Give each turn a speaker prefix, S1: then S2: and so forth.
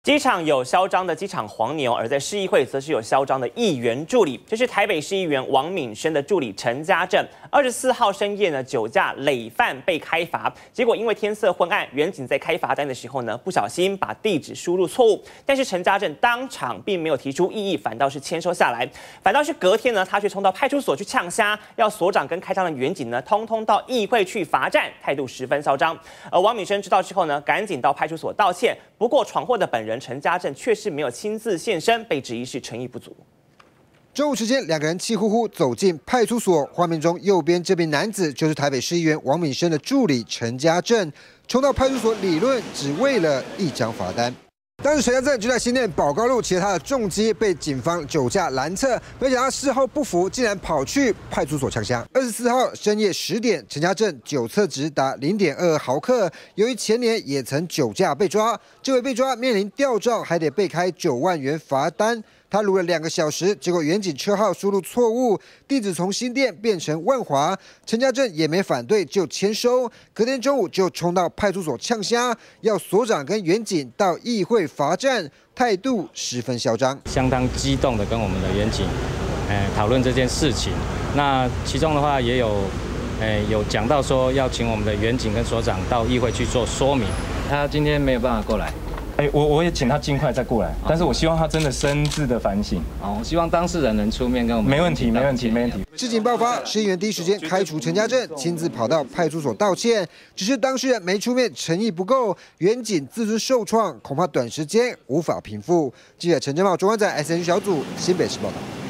S1: 机场有嚣张的机场黄牛，而在市议会则是有嚣张的议员助理。这是台北市议员王敏生的助理陈家正，24号深夜呢酒驾累犯被开罚，结果因为天色昏暗，员警在开罚单的时候呢不小心把地址输入错误，但是陈家正当场并没有提出异议，反倒是签收下来，反倒是隔天呢他却冲到派出所去呛虾，要所长跟开张的员警呢通通到议会去罚站，态度十分嚣张。而王敏生知道之后呢，赶紧到派出所道歉，不过闯祸的本人陈家正确实没有亲自现身，被质疑是诚意不足。
S2: 中午时间，两个人气呼呼走进派出所，画面中右边这名男子就是台北市议员王敏生的助理陈家正，冲到派出所理论，只为了一张罚单。当时陈家正就在新店宝高路骑着他的重机，被警方酒驾拦测，没想到事后不服，竟然跑去派出所呛虾。24号深夜10点，陈家正酒测值达0.22毫克，由于前年也曾酒驾被抓，这回被抓面临吊照，还得被开9万元罚单。他撸了2个小时，结果员警车号输入错误，地址从新店变成万华。陈家正也没反对，就签收。隔天中午就冲到派出所呛虾，要所长跟员警到议会罚站，态度十分嚣张，
S3: 相当激动的跟我们的员警，讨论这件事情。那其中的话也有讲到说要请我们的员警跟所长到议会去做说明。他今天没有办法过来。
S4: 我也请他尽快再过来，但是我希望他真的深自的反省。
S3: 我希望当事人能出面跟我们。
S4: 没问题。
S2: 事情爆发，市议员第一时间开除陈家正，亲自跑到派出所道歉，只是当事人没出面，诚意不够，员警自尊受创，恐怕短时间无法平复。记者陈正茂、钟安仔 SNG 小组新北市报道。